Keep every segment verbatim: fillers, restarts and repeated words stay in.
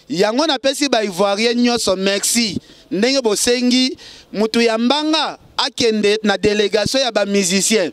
yango na pesi ba ivoirien nyoso merci ndenge bosengi mutu ya mbanga akende na délégation ya ba musicien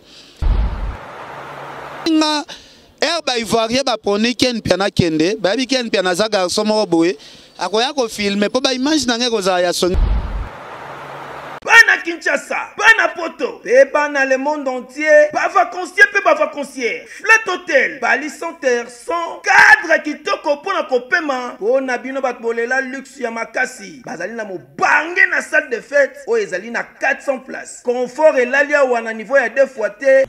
nga er ba ivoirien ba poni ken piana kende ba bi ken piana za garçon mo boye akoya ko filmer po ba image na ngeko za ya son Bana Kinshasa, Bana Poto, et Bana le monde entier, pas vacancier, pas vacancier, Flat Hotel, Bali Center, sans cadre qui toko pour na kopema, on a bino batbolela luxe ya makasi, bazali na mo bangé na salle de fête, o ezali na quatre cents places, confort et l'alia ou à niveau ya deux fois té.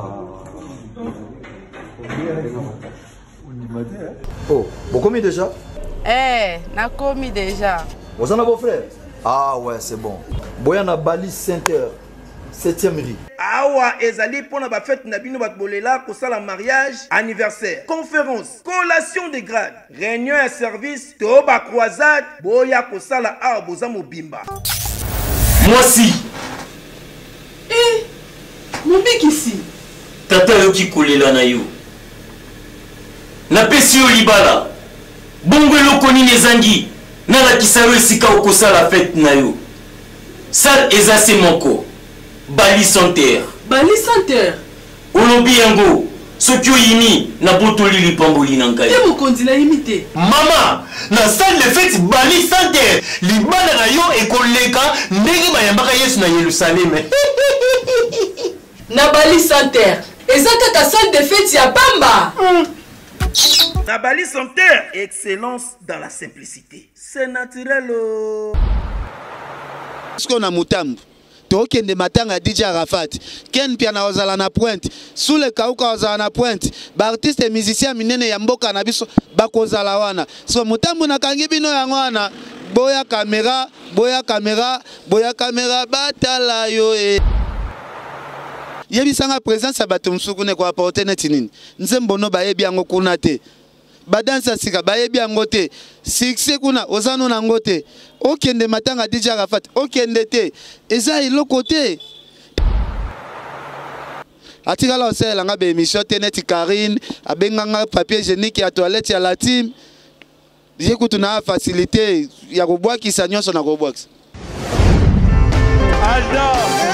Oh, vous commis déjà? Eh, na commis déjà. Vous en avez vos frères? Ah ouais, c'est bon. Boyana Bali Center, septième rue. Awa ezali pona ba fête na bino batbolela ko sala mariage, anniversaire, conférence, collation de grade, réunion et service, to ba croisade, boya ko sala a boza mobimba. Moi si. Eh, mon bec ici. Tata yoki kolela na yo. Na pesi yo libala. Bongo lokoni nezangi. Na la kisaro esika okosa la fête na yo. Sal ezase moko. Bali Center. Bali Center. Olobi yango. Soki oyini na botoli lipamboli na ngai. Te mokonzi na imité. Mama, na salle de fête Bali Center. Libala na yo ekoleka ndenge bayambaka Yesu na Yerusalem. Na Bali Center. Ezaka ka salle de fête ya Bamba. Mm. Na Bali Center, excellence dans la simplicité. C'est naturel. Parce qu'on a Mutambu. Token de matanga D J Arafat. Ken piana ozala na pointe. Sous le kauka ozala na pointe. Ba artiste et musicien minene ya mboka na biso bakozala wana. So Mutambu na kangi bino yango wana. Boya caméra, boya caméra, boya caméra batala yo e. Yebisanga présence ya bato musuku ne ko apporter neti nini. Nzembono ba yebi yango kuna te. Badansa sika bayebi yango te. Succès kuna ozano na ngote. Okende matanga D J Arafat, okende te. Eza iloko te. Atika la osela nga be émission te neti Karine, abenganga papier hygiénique ya toilette ya la team. Yekutu na facilité ya kobwakisa nyonso na kobwakisa. Alda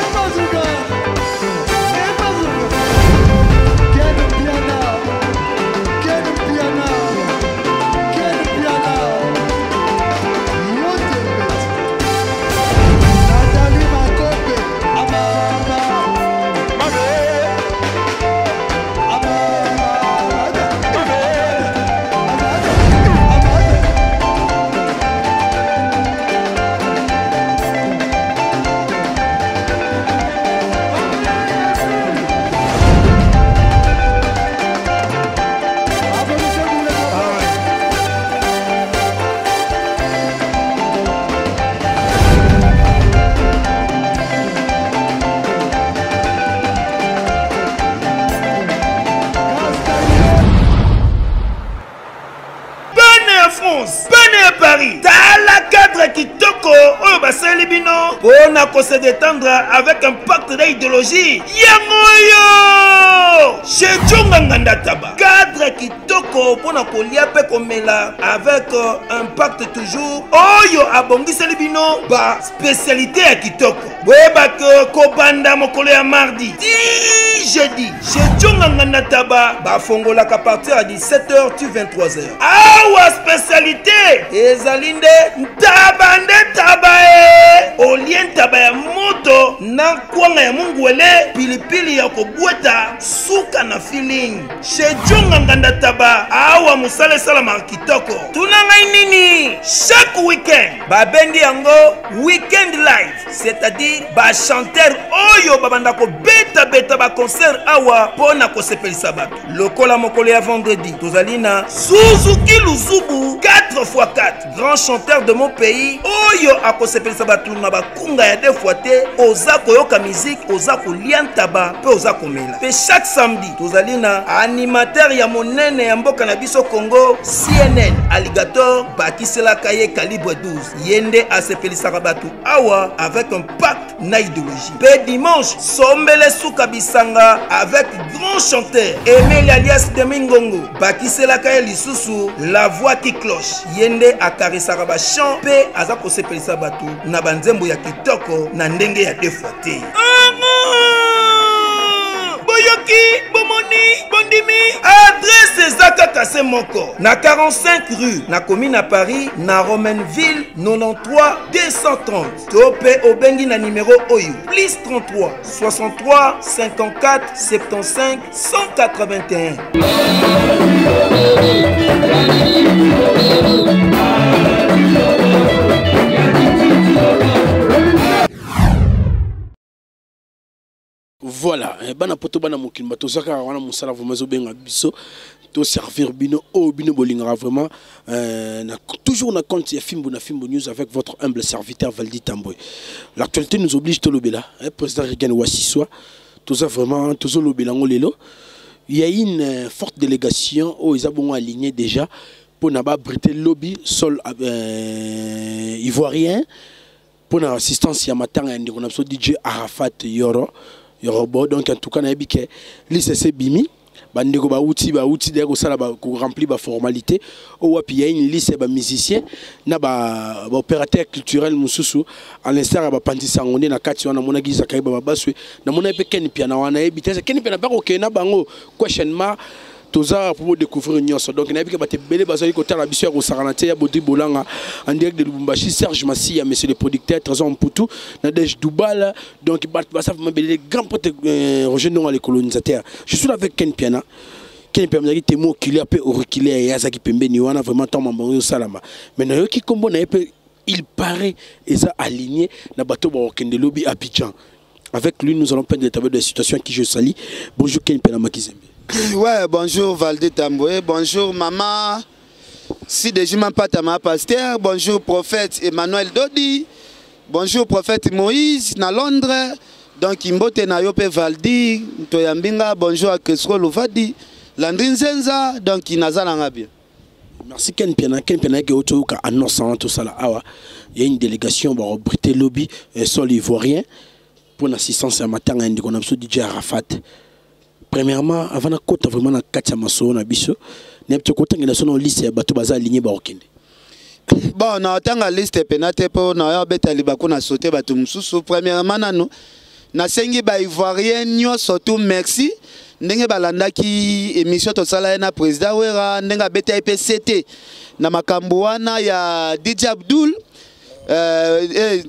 Paris, t'as la cadre qui toko, oh bah c'est libino, on a qu'on se détendre avec un pacte d'idéologie. Yangoyo, chez Djonganganda Taba, cadre qui toko, on a qu'on liape comme là, avec euh, un pacte toujours. Oh yo, abongi c'est libino, bah spécialité à Kitoko. Ouais bah que Kobanda mokole à mardi, di jeudi, chez Djonganganda Taba, bah fongola qu'à partir à dix-sept heures tu vingt-trois heures. Ah ouais spécialité. Ezalinde tabande tabae olien tabaya moto na kwanga ya mungwele pilipili ya kobweta suka na feeling chez Jonga nganda taba awa musale salama kitoko tunanga nini chaque weekend babendi yango weekend live, c'est-à-dire ba chanteur oyo babanda ko beta beta ba concert awa pona ko sepelisa bato lokola mokolo ya vendredi tozalina Suzuki Luzubu quatre fois quatre, grand chanteur de mon pays. Oyo akosepelisa batu na bakunga ya deux fois te, ozako yoka musique, ozako liantaba, pe ozako mela. Pe chaque samedi, tozalina animateur ya monene ya mboka na biso Congo, C N N, Alligator Nyonso bakiselaka ye calibre douze yende asepelisaka bato awa avec un pacte na idéologie. Pe dimanche sombele suka bisanga avec grand chanteur Emile alias Domingongo bakiselaka ye lisusu la voix qui cloche yende akarisaka ba chant pe aza kosepelisa bato na banzembo ya kitoko na ndenge ya defote. Boyoki, Bomoni, Bondimi. Adresse Zaka Kassé Moko. Na quarante-cinq rue, na commune à Paris, na Romainville, quatre-vingt-treize deux cent trente. Topé Obengi na numéro Oyo. Plus trente-trois, soixante-trois, cinquante-quatre, soixante-quinze, cent quatre-vingt-un. Voilà, bana poto bana mokimba to saka wana musala vraiment zo benga biso to servir bino o bino bolinga vraiment euh, na, toujours na compte ya Fimbo na Fimbo News avec votre humble serviteur Valdi Tamboy. L'actualité nous oblige to lobela, hein, président Regan Wassiswa, tout ça vraiment tout zo lobela ngolelo. Il y a une euh, forte délégation au Isabon aligné déjà pour naba brité lobby sol euh, ivoirien pour l'assistance ya matanga ndiko na so D J Arafat Yoro. Yorobo, donc en tout cas, na bike l'I C C Bimi, bandeko ba outil ba outil de ko sala ba ko remplir ba formalité. O wapi ya une liste ba musicien na ba opérateur culturel mususu à l'instar ba pandisa ngone na kati wana mona giza kai ba baswe na mona pe ken piana wana ebitese ken piana ba ko kena bango questionnement toza pour découvrir nyonso donc na bike ba te belé bazali ko tala biso ya ko saranate ya bodi bolanga en direct de Lubumbashi Serge Massi ya monsieur le producteur Trésor Mputu na Dej Doubal donc ba ça vraiment belé grand pote Roger non les colonisateurs je suis avec Ken Piana Ken Piana qui te mo qu'il a peu auriculaire ya zaki pembe ni wana vraiment tant mambo salama mais na yo ki kombo na pe il paraît et ça aligné na bateau ba okende lobby Abidjan avec lui nous allons peindre les tableaux de situation qui je salue bonjour Ken Piana Makizembe. Ouais, bonjour Valdi Tamboy, bonjour maman, si déjà ma pata ma pasteur, bonjour prophète Emmanuel Dodi, bonjour prophète Moïse na Londres, donc imbote na yope Valdi, toyambinga, bonjour à Kesro Louvadi, Landrin Zenza, donc inazala nga bien. Merci Ken Piana, Ken Piana qui est au annonçant tout ça là, il y a une délégation pour Brité Lobby, sol ivoirien, pour l'assistance à matin à Ndiko Namso D J Arafat. Premièrement, avant de côté vraiment na katia maso na biso, ne peut côté ngena sono liste ya bato baza aligné ba okende. Bon, na tanga liste penate po na ya beta libako na sauter bato mususu premièrement nanu na sengi ba ivoirien nyo surtout merci ndenge balandaki émission to sala na président wera ndenga beta P C T na makambo wana ya D J Abdul euh,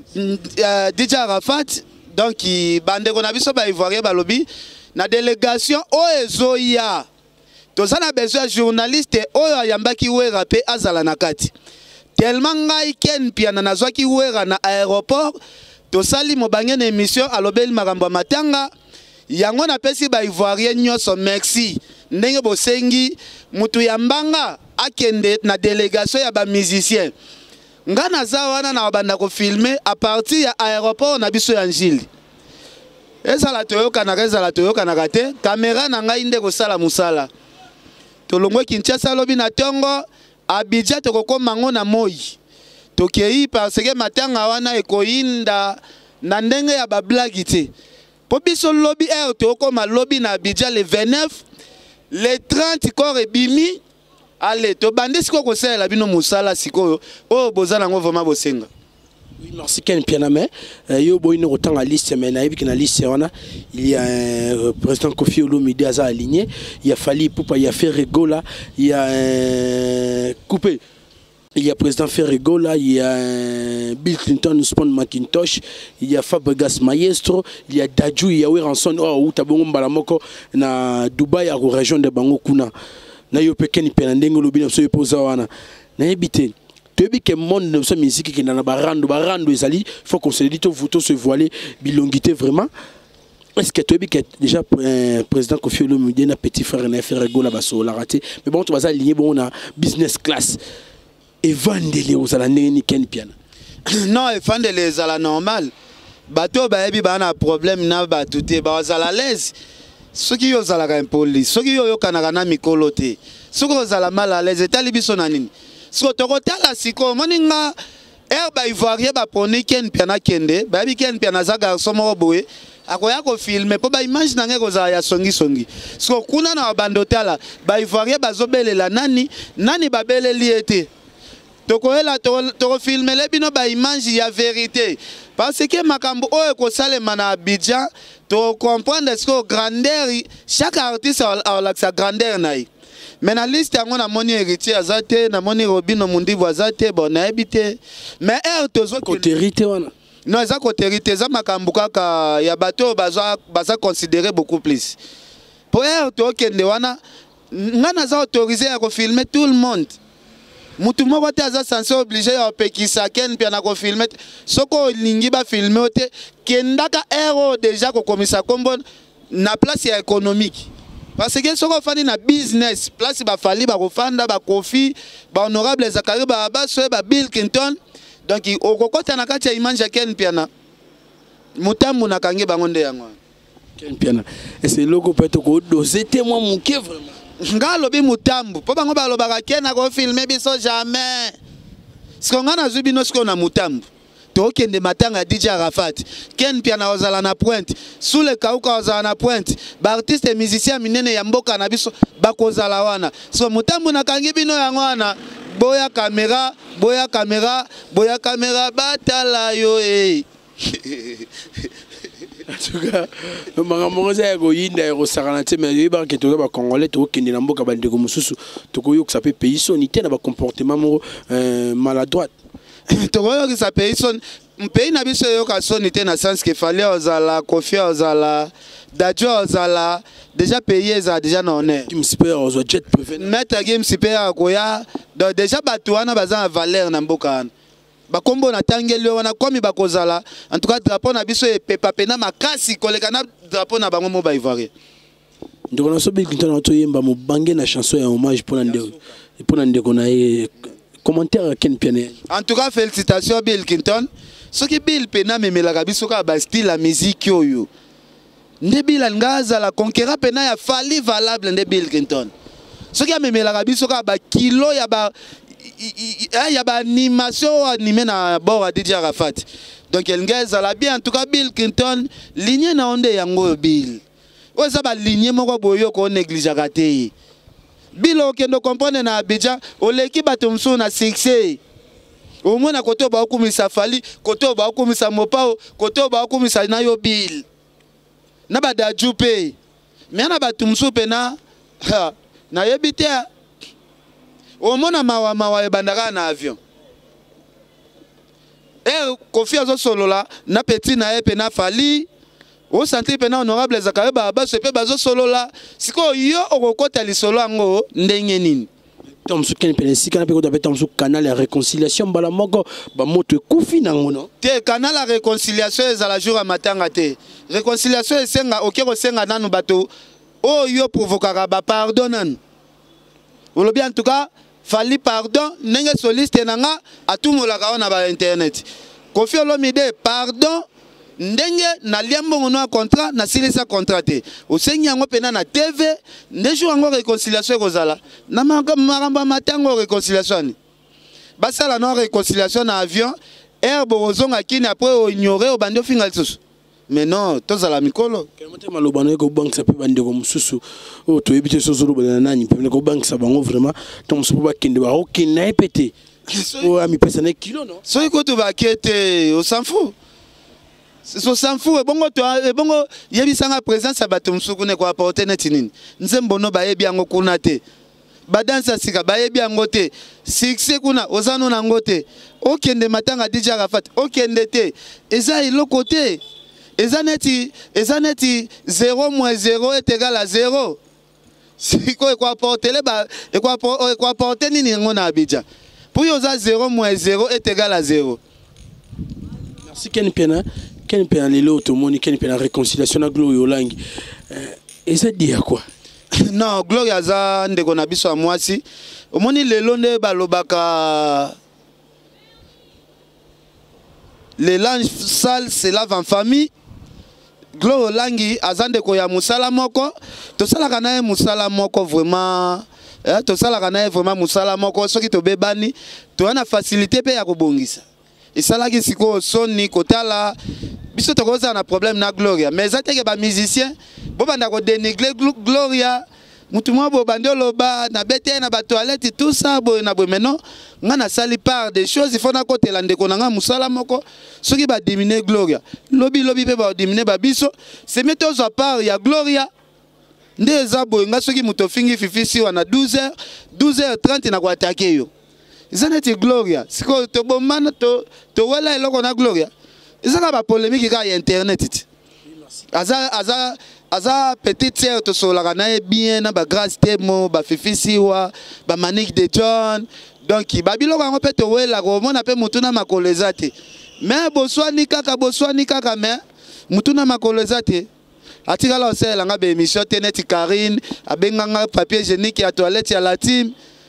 euh D J Arafat donc bande ko na biso ba ivoirien ba lobby na délégation oezoya toza na besoin journaliste oyo yambaki wera pe azala na kati tellement ngai Ken Piana nazwaki wera na aéroport tosali mobange na émission alobeli makambo matanga yango na pesi ba ivoirien nyonso merci ndenge bosengi mutu yambanga akende na délégation ya ba musicien nga naza wana na banda ko filmer à partir ya aéroport na biso ya Njili. Esa la toyoka na reza la toyoka na kate caméra na ngai nde ko sala musala tolongwe Kinshasa lobi na tongo Abidjan to kokoma ngo na moi tokei parce que matanga wana ekoyinda na ndenge ya ba blague te po biso lobi er to kokoma lobi na Abidjan le vingt-neuf le trente corps ebimi allez to bandi siko ko sala bino musala siko o bozala ngo vraiment bosenga. Oui, merci Ken Piana mais yo boy no autant la liste mais na na liste wana il y a un président Kofi Olomide aza aligné, il y a Fali Poupa, il y a Ferregola, il y a un coupé. Il y a président Ferregola, il y a un Bill Clinton, Spawn McIntosh, il y a Fabregas Maestro, il y a Dadju, il y a Weranson, oh, Utabongo Mbalamoko, na Dubaï, à la région de Bango Kuna. Na yo pe Ken Piana ndengo lobi na so poza wana. Na ebité. Tu dis que le monde de la musique qui est dans la barande, barande, il faut qu'on se dise que vous se voiler, bilongité vraiment. Est-ce que tu dis que déjà le président Kofi Olomide a petit frère, un frère Gola Basso, l'a raté. Mais bon, tu vas aligner bon on business class. Et vendre les aux alanés ni Ken Piana. Non, et vendre les à la normale. Bateau, bah, il y a un problème, na batouté, bah, aux à la l'aise. Ceux qui ont à la police, ceux qui ont à la mikoloté, ceux qui ont à la mal à l'aise, et talibi sonanine. siko tokotala siko moninga er ba ivoirien ba poni ken piana kende ba bi ken piana za garçon moko boye akoya ko filmer po ba image na ngeko za ya songi songi siko kuna na bandotala ba ivoirien bazobelela nani nani babeleli ete tokoela toko filmer le bino ba image ya vérité parce que makambo oyo ko salema na Abidjan to comprendre ce que grandeur chaque artiste a la sa grandeur naï. Mais na liste yango na moni héritier azate na moni Robino Mundivu azate bon na ebité mais er tozo côté héritier wana non eza côté héritier za makambo kaka ya bato baza baza considérer beaucoup plus pour er to kende wana ngana za autorisé à filmer tout le monde mutu moko te aza censé obligé ya opekisa ken pia na ko filmer soko lingi ba filmer te kendaka ero déjà ko komisa kombo na place ya économique parce que soko fani na business place ba fali ba kofanda ba kofi ba honorable Zakari ba baso ba Bill Clinton donc okokota na kati ya image ken pia na mutambu na kangi bango nde yango ken pia na et c'est logo peut-être ko doser témoin muke vraiment nga lobi mutambu po bango balobaka kena ko filmer biso jamais siko nga na zubi no siko na mutambu to kende matanga D J Arafat ken pia na ozala na pointe sous le kauka ozala na pointe ba artiste et musicien minene ya mboka na biso bakozala wana so mutambu na kangi bino yango wana boya caméra boya caméra boya caméra batala yo eh en tout cas makambo za ko yinda ko sakana te mais yeba ke to ba congolais to kende na mboka bandeko mususu to ko yok ça peut pays sonité na ba comportement mo maladroit to ko yok ça pays son pays na biso yok ka sonité na sens que fallait ozala confier ozala dajo ozala déjà payé ça déjà na honneur Kim Super ozo jet privé mettre game super ko ya donc déjà batuana bazana valeur na mboka bakombo na tangeli wana komi bakozala en tout cas drapeau na biso e pepa pena makasi koleka na drapeau na bango mo ba ivoirien donc na so Bill Clinton to yemba mo bangé na chanson ya hommage pour ndeko pour ndeko na e commentaire ken piane en tout cas félicitations Bill Clinton ce qui Bill pena memelaka biso ka ba style la musique oyo nde Bill ngaza la conquérant pena ya fali valable nde Bill Clinton ce qui memelaka biso ka ba kilo ya ba il y a une animation animée na bord D J Arafat donc elle ngeza bien en tout cas Bill Clinton ligne na onde yango Bill o ça ba ligne moko boyo ko néglige raté Bill okendo comprendre na Abidjan o leki batumsu na succès au moins na koto ba okumisa fali koto ba okumisa mopao koto ba okumisa na yo Bill na ba da jupe mais na batumsu pena na yebite au mona mawa mawa e bandaka na avion e Kofi azo solola na petit na epe na fali o santi pe na honorable Zakari ba baso pe bazo solola siko yo okokota lisolo yango ndenge nini Tom Souken Penesi kana pe ko tape Tom Sou canal ya réconciliation bala moko ba moto ekufi nango no te canal la réconciliation ezala jour à matanga te réconciliation esenga okeko senga nanu bato o yo provokaka ba pardonnan olobi en tout cas fali pardon nenge soliste nanga atumolaka ona ba internet Kofi Olomide pardon ndenge na liambo no contrat na silisa contraté osengi yango pena na T V ndejo yango réconciliation kozala na maramba matango réconciliation basala no réconciliation na avion air borozonga kini après o ignorer o bando fingal susu mais non tozala mikolo kemote maloba no ko bank sa pe bandeko mususu o to ebite sozolo bana nani pe ko bank sa bango vraiment to mususu ba kende ba okina epete o ami pesa na kilo no so ikoto ba kete on s'en fout so s'en fout bongo to bongo yebisanga présence ya bato musuku ne ko apporter net nini nzembo no ba yebi yango kuna te ba dansa sika ba yebi yango te succès kuna ozano na ngote okende matanga D J Arafat okende te eza iloko te ezaneti ezaneti zéro moins zéro est égal à zéro siko e ko apporter le ba e ko e ko apporter nini ngo na Abidjan pour yo za zéro moins zéro est égal à zéro. Merci Ken Piana Ken Piana lelo to moni Ken Piana réconciliation na Glory Olangi et ça dit à quoi non Glory aza ndeko na biso a mwasi omoni lelo nde balobaka les langes sales se lavent en famille. Glory Olangi azande ko ya musala moko to sala kana musala moko vraiment eh to sala kana vraiment musala moko soki to bebani to na facilité pe ya kobongisa isala ki siko soni kotala biso to koza na problème na Gloria mais zateke ba musicien bo banda ko dénigrer Gloria mutu mwa bo bandolo ba na bete na ba toilette tout ça bo na bo maintenant nga na sali part des choses il faut na côté la ndeko na nga musala moko soki ba diminuer Gloria lobi lobi pe ba diminuer ba biso c'est mettre à part ya Gloria ndeza bo nga soki muto fingi fifisi wana douze heures douze heures trente na ko attaquer yo izaneti Gloria siko to bomana to to wala eloko na Gloria izaka ba polémique ka internet aza aza aza petite sœur to solaka na bien na ba grâce temo ba fifisiwa ba manique de John donc ba biloko ngo pe to wela ko mona pe mutuna makoleza te mais boswani kaka boswani kaka mais mutuna makoleza te atika la osela nga be émission teneti Karine abenganga papier hygiénique ya toilette ya la team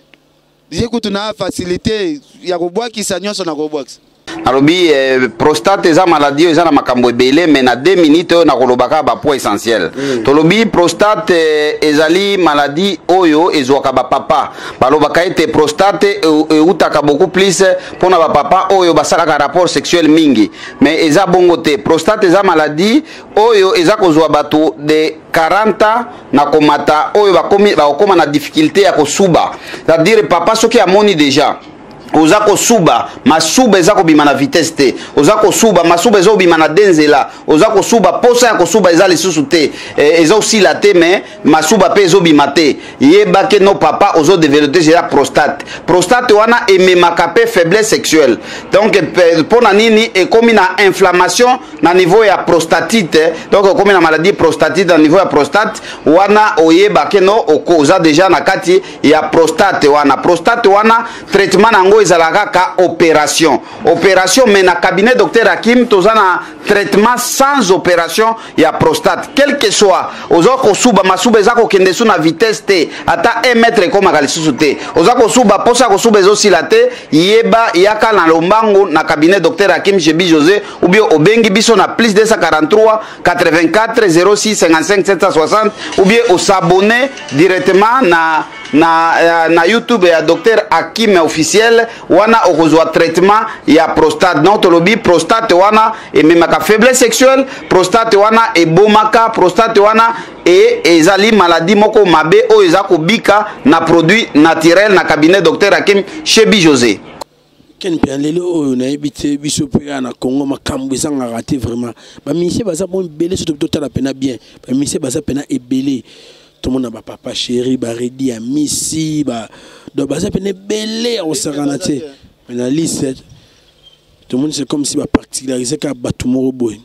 j'écoute na facilité ya ko boaki sa nyonso na ko boaki alobi eh, prostate eza maladie eza na makambo ebele mais na deux minutes na kolobaka ba point essentiel mm. tolobi prostate eh, ezali maladie oyo ezwaka ba papa balobaka ete prostate eutaka beaucoup plus pona ba papa oyo basalaka rapport sexuel mingi mais eza bongo te prostate eza maladie oyo eza kozwa bato de quarante na komata oyo bakomi bakoma na difficulté ya kosuba c'est-à-dire papa soki amoni déjà oza kosuba masuba eza kobima na vitesse te oza kosuba masuba eza kobima na denzela oza kosuba posa ya kosuba eza lisusu te eh, eza osila te mais masuba pe ezobima te yebake no papa ozo développer déjà prostate prostate wana ememaka pe faiblesse sexuelle donc pona nini ekomi na inflammation na niveau ya prostatite donc ekomi na maladie prostatite na niveau ya prostate wana oyebake no oza déjà na kati ya prostate wana prostate wana traitement nango ezalaka ka opération opération mais na cabinet docteur Hakim tozana traitement sans opération ya prostate quel que soit ozo kosuba masuba ezako kende su na vitesse te ata un mètre koma kalisusu te ozo kosuba posa kosuba ezo sila te yeba yaka na lombango na cabinet docteur Hakim Chebi José ou bien obengi biso na plus deux cent quarante-trois quatre-vingt-quatre zéro six cinquante-cinq sept cent soixante ou bien au s'abonner directement na na na YouTube ya docteur Hakim officiel wana okozwa traitement ya prostate non tolobi prostate wana et même ka faiblesse sexuelle prostate wana et bomaka prostate wana et ezali maladie moko mabe o ezako bika na produit naturel na cabinet docteur Hakim Chebi José ken pe lelo oyo na ebite biso pe na Congo makambo ezanga raté vraiment ba mise baza bon belé surtout total pena bien ba mise baza pena ebelé tout le monde a papa chéri ba redi a misi ba donc baza pena belé on s'arranaté mais la liste tout le monde c'est comme si ba particulariser ka batumoro boy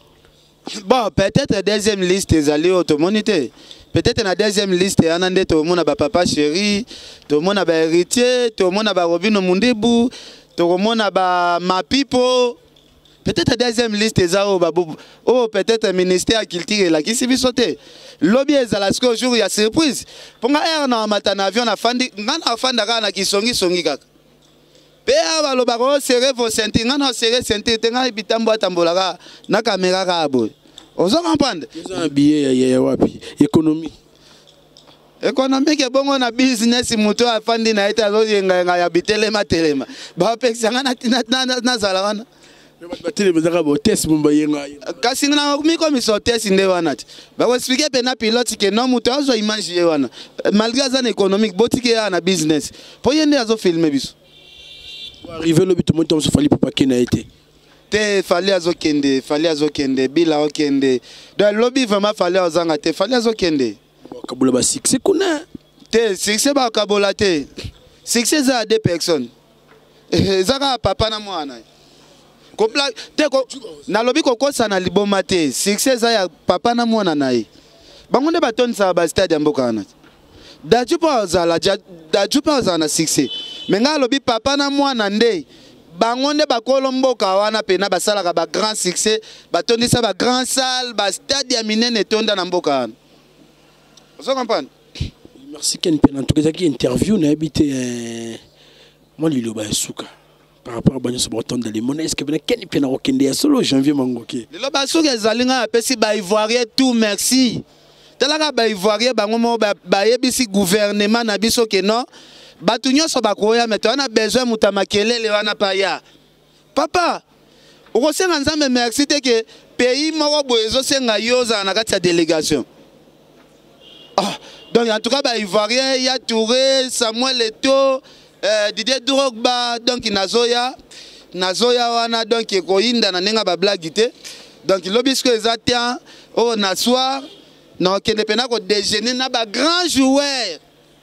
bon peut-être deuxième liste ezali automonité peut-être na deuxième liste anande tout le monde a papa chéri tout le monde a ba héritier tout le monde a ba Robino Mundebu tout le monde a ba Mapipo peut-être deuxième liste ezao babu oh peut-être ministère de culture la qui sibi sauter lobby ezala ce jour il y a surprise ponga air na matana avion na fandi ngana fanda kana kisongi songi kaka pe aba loba ko serrer vos ceintures ngana serrer ceinture tenga bitambo atambolaka na caméra ka boy ozo comprendre ozo billet ya wapi économie économique bongo na business muto afandi na eta zo yenga nga ya bitelema telema ba pekisa ngana na na zala wana batele bezaka bo test mumba yenga kasi na miko miso test nde wana ti ba ko expliquer pe na pilote ke no muto azo image ye wana malgré ça économique botike ya na business po yende azo filmer biso arriver le but monto so fali papa kena été te fali azo kende fali azo kende bila o kende dans lobby vraiment fali azanga te fali azo kende kabula ba succès kuna te succès ba kabula te succès za deux personnes zaka papa na mwana kopla te ko na lobi ko kosa na liboma te succès za ya papa na mwana nae bangonde baton sa ba stade mboka na daju pa za la daju pa za na succès menga lobi papa na mwana nde bangonde bakolo mboka wana pena basalaka ba grand succès batondisa ba grand salle ba stade ya minene tonda na mboka wana vous comprenez merci Ken Pen en tout cas qui interview na habité euh moi lilo ba suka par rapport à banyo so boton dans les monnaies est-ce que ben Ken Pen a kende ya solo janvier mangoke lilo ba suka zalinga pesi ba ivoirien tout merci talaka ba ivoirien bango mo ba yebisi gouvernement na biso ke non batu nyonso bakoya mais on a besoin muta makelele wana pa ya papa okosenga nzambe merci te ke pays moko boezo senga yoza na kati ya délégation. Ah, donc en tout cas ba ivoirien ya Touré, Samuel Eto'o, euh, Didier Drogba donc nazoya nazoya wana donc ekoinda na nenga ba blague te. Donc lobisko ezatia au na soir non kende pena ko déjeuner na ba grand joueur.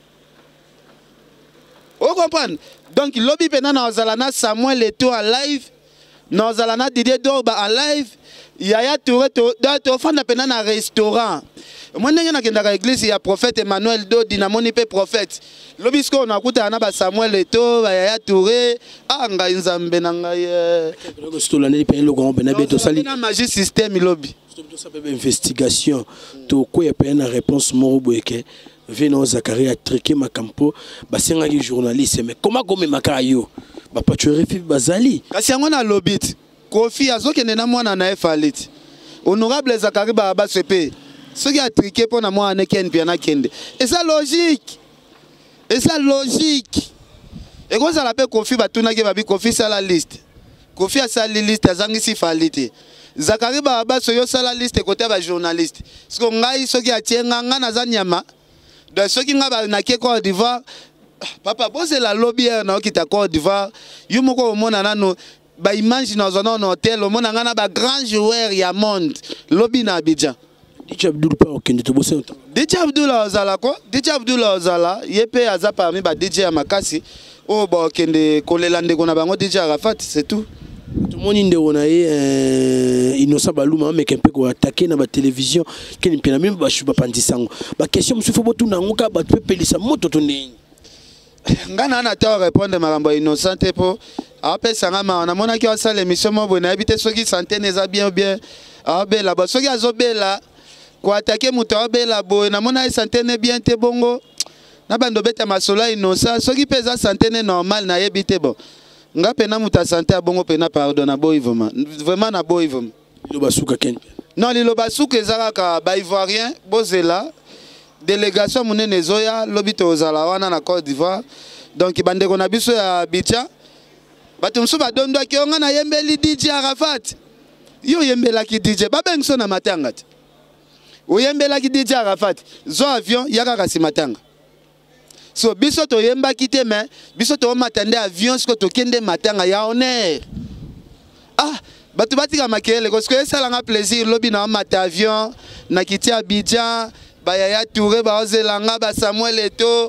Vous comprenez? Donc lobi pena na ozalana Samuel Eto'o en live, na ozalana Didier Drogba en live, Yaya Touré to to fanda pena na restaurant. Moi ndenge na kenda ka église ya prophète Emmanuel do dinamoni pe prophète. Lobisko na kuta na ba Samuel Eto'o, ba Yaya Touré, ah ngai nzambe na ngai. Ko stola ne pe lo gombe na beto sali. Na magie système lobi. Ça peut investigation to ko ya pe na réponse moro boyeke. Veno Zakaria triqué ma campo, basenga ki journaliste mais comment comme makayo? Ba patuere fi bazali. Kasi yango na lobit. Kofi azokende na mwana na efalit. Honorable Zakari Baba sepe. Ce qui a triqué pour na mwana ken piana kende. Et ça logique. Et ça logique. Et quand ça l'appelle Kofi batuna ke babi Kofi ça la liste. Kofi a sa liste azangisi falite. Zakari Baba soyo sa la liste côté ba journaliste. Parce que ngai soki a tienga ngana za nyama. Donc ceux qui ngaba na ke Côte d'Ivoire papa pose la lobby na okita Côte d'Ivoire. Yo moko omona nano ba image na zona na hôtel omona ngana ba grand joueur ya monde lobby na Abidjan. D J Abdul pa okende to bosse. D J Abdul ozala ko D J Abdul ozala yepe aza parmi ba D J ya makasi o ba okende kolela ndeko na bango D J Arafat c'est tout. Tout le monde inde on a eu innocent baluma mais qu'un peu ko attaquer na ba télévision ken pena même ba shuba pandisango ba question musu fo botu na ngoka ba pe pelisa moto to ndeni ngana na ta répondre makambo innocent po après sanga ma na mona ki wa sala émission mo bona habiter soki santé neza bien bien abela ba soki azobela ko attaquer muto abela bo na mona santé ne bien te bongo na bando beta masolo innocent soki pesa santé ne normal na yebite bon nga pena muta santé abongo pena pardon na boy vraiment vraiment na boy vraiment lo basuka ken non lilo basuka ezaka ka ba ivoirien bozela délégation munene zoya lobito ozala wana na Côte d'Ivoire donc bandeko na biso ya Abidjan bato mso badondo ki onga na yembeli D J Arafat yo yembela ki D J babengso na matanga ti o yembela ki D J Arafat zo avion yaka kasi matanga. So biso to yemba kite mais biso to matande avion sko to kende matanga ya honneur. Ah batu batika makele parce que ça langa plaisir lobi na mata avion na kiti Abidjan ba Yaya Touré ba ozelanga ba Samuel Eto'o.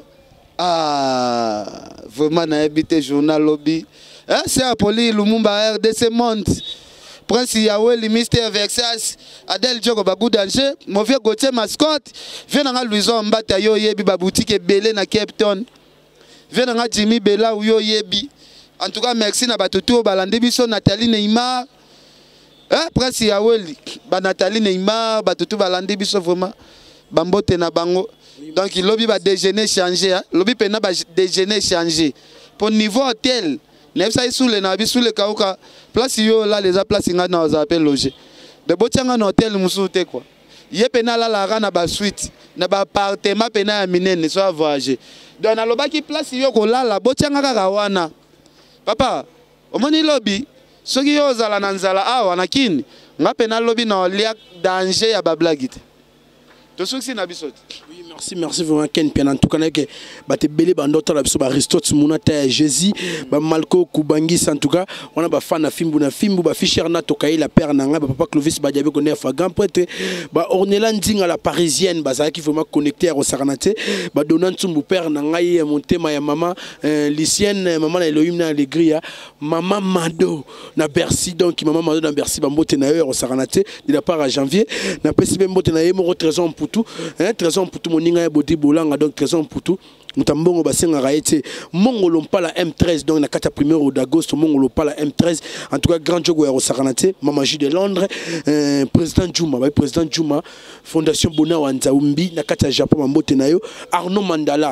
Ah vraiment na habité journal lobby. Hein c'est Apoli Lumumba R D C Monde. Prince Yaweli Mister Vexas Adel Djoko Babou Danger mauvais Gauthier mascotte vient nga Louison Mbata yo yebi ba boutique belé na Cape Town vient nga Jimmy Bella yo yebi en tout cas merci na batutu balande biso Nathalie Neymar hein Prince Yaweli ba Nathalie Neymar batutu balande biso vraiment bambote na bango donc il lobby ba déjeuner changer hein lobby pena ba déjeuner changer pour niveau hôtel. Nefsa isule na bisule kauka place yo là les place nga na za appel loger de botianga na hôtel musute quoi ye pena la la na ba suite na ba appartement pena ya minene so voyager donc na lobaki place yo ko lala botianga kaka wana papa omoni lobby soki yo zala na nzala awa na kini nga pena lobby na lia danger ya ba blague to soki na bisoti. Oui, merci, merci vraiment Ken Pian. En tout cas, que bate belé bandota la biso ba Aristote Munata Jésus, ba Malco Kubangis en tout cas, on a ba fan na fimbu na fimbu ba Fischer na tokai la père na nga ba papa Clovis ba diabe connaît fa grand prêtre ba Ornelan Ndinga la parisienne ba ça qui vraiment connecté à Saranate ba Donan Tsumbu père na ngai monté ma ya maman lycéenne maman na Elohim na Alegria maman Mado na Bercy donc maman Mado na Bercy ba mbote na yo Saranate de la part à janvier na pesi be mbote na ye mo trésor pour tout hein trésor pour tout moninga ya bodi bolanga donc trésor pour tout Mutambongo basenga raete mongolo mpala M treize donc na kata premier d'agosto mongolo pala M treize en tout cas grand jogo ya Saranate Mama J de Londres euh, président Djouma ba président Djouma fondation Bona Wanzaumbi na kata Japon mbote na yo Arnaud Mandala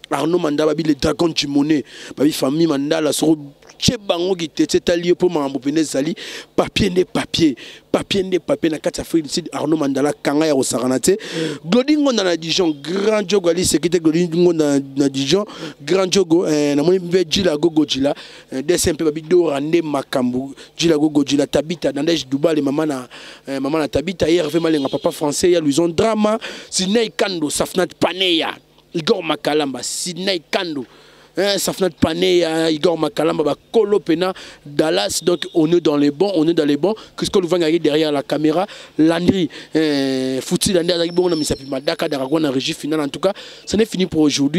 Arnaud Mandala babi le dragon du monnaie babi famille Mandala so che bango qui tete tali pour mambo pene zali papier ne papier papier ne papier na kati Afrique du Sud Arnaud Mandala kanga ya osaranate Glodingo na Dijon grand jogo ali sécurité Glodingo na na Dijon grand jogo na moni be jila gogo jila desempe babi do rande makambu jila gogo jila Tabita Nandej Dubale mama na mama na Tabita hier fait malenga papa français ya Luison drama Sinei Kando Safnat Paneya Igor Makalamba, Sidney Kando, hein, Safnat Paneya, Igor Makalamba, bah, Kolo Pena, Dallas, donc on est dans les bons, on est dans les bons. Qu'est-ce qu'on va gagner derrière la caméra? Landry, hein, Fouti Landry, on a mis sa pima, Dakar, Daragouan, en régie finale. En tout cas, ça n'est fini pour aujourd'hui.